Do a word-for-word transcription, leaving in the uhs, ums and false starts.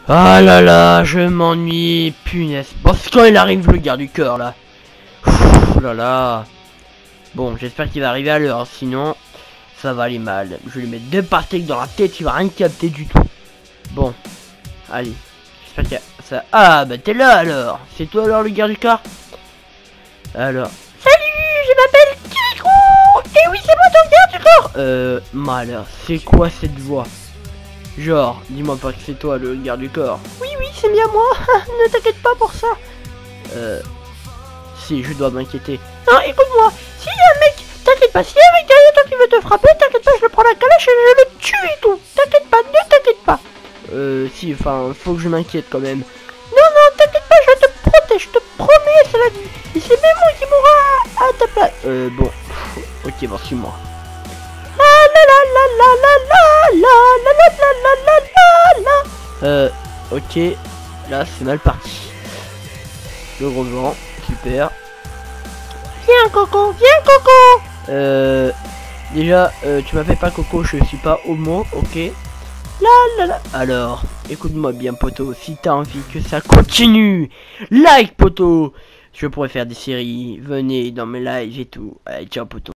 Ah là là, je m'ennuie, punaise. Bon, c'est quand il arrive le garde du corps là. Ouh là là. Bon, j'espère qu'il va arriver à l'heure, sinon ça va aller mal. Je vais lui mettre deux pastèques dans la tête, il va rien capter du tout. Bon, allez, j'espère qu'il y a ça. Ah bah t'es là alors. C'est toi alors le garde du corps? Alors. Salut, je m'appelle Kikou. Et oui, c'est moi ton garde du corps. Euh, malheur, c'est quoi cette voix? Genre, dis-moi pas que c'est toi le garde du corps. Oui, oui, c'est bien moi. Ne t'inquiète pas pour ça. Euh... Si, je dois m'inquiéter. Non, écoute-moi. S'il y a un mec, t'inquiète pas. S'il y a un mec derrière toi qui veut te frapper, t'inquiète pas, je le prends la calèche et je le tue et tout. T'inquiète pas, ne t'inquiète pas. Euh, si, enfin, faut que je m'inquiète quand même. Non, non, t'inquiète pas, je te protège, je te promets, cela dit. Et c'est même moi qui mourra à ta place. Euh, bon. Ok, bon, suis-moi. La la la la la la la la la la la la la la. Euh, ok, là c'est mal parti. Le gros vent, super. Viens Coco, viens Coco. Euh, déjà, euh, tu m'appelles pas Coco, je suis pas homo, ok. La la la. Alors, écoute-moi bien poto, si t'as envie que ça continue, like poto. Je pourrais faire des séries, venez dans mes lives et tout. Allez, ciao poto.